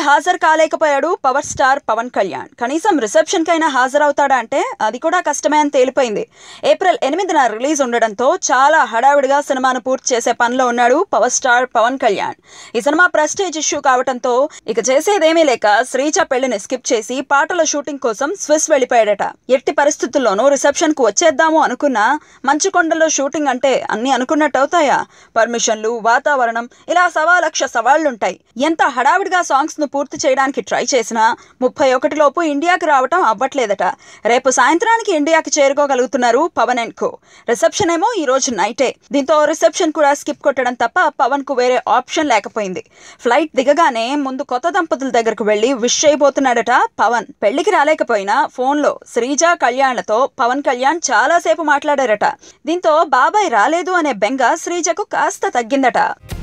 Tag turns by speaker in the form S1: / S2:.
S1: హాజరు కాలేకపోయాడు power star Pawan Kalyan. కనీసం రిసెప్షన్ కైనా హాజరవుతాడా అంటే అది కూడా కష్టమే అని తేలిపోయింది. ఏప్రిల్ 8న రిలీజ్ ఉండడంతో చాలా హడావిడిగా సినిమాను పూర్తి చేసే పనిలో ఉన్నాడు పవర్ స్టార్ పవన్ కళ్యాణ్. ఈ సినిమా ప్రెస్టేజ్ ఇష్యూ కావడంతో ఇక చేసేదేమీ లేక శ్రీజ పెళ్లిని స్కిప్ చేసి పాటల షూటింగ్ కోసం స్విస్ వెళ్ళిపోయాడట. ఎట్టి పరిస్థితుల్లోనూ రిసెప్షన్ కు వచ్చేద్దాము అనుకున్నా మంచుకొండలో షూటింగ్ అంటే అన్ని అనుకున్నట్టు అవుతాయా? పర్మిషన్లు, వాతావరణం, ఇలా 1,00,000 సవాళ్లుంటాయి. ఎంత హడావిడిగా సాంగ్స్ ను పూర్తి చేయడానికి ట్రై చేసినా 31 లోపు ఇండియాకి రావటం అవ్వట్లేదట. రేపు సాయంత్రానికి ఇండియాకి చేరుకోగలుగుతున్నారు పవన్ అండ్ కో. రిసెప్షన్ ఏమో ఈ రోజు నైటే. దీంతో రిసెప్షన్ కూడా స్కిప్ కొట్టడం తప్ప పవన్ కు వేరే ఆప్షన్ లేకపోయింది. ఫ్లైట్ దిగగానే ముందు కొత్త దంపతుల దగ్గరకు వెళ్లి విష్ చేయబోతున్నాడట పవన్. పెళ్లికి రాలేకపోయినా ఫోన్లో శ్రీజ, కళ్యాణ్లతో పవన్ కళ్యాణ్ చాలాసేపు మాట్లాడారట. దీంతో బాబాయ్ రాలేదు అనే బెంగ శ్రీజకు కాస్త తగ్గిందట.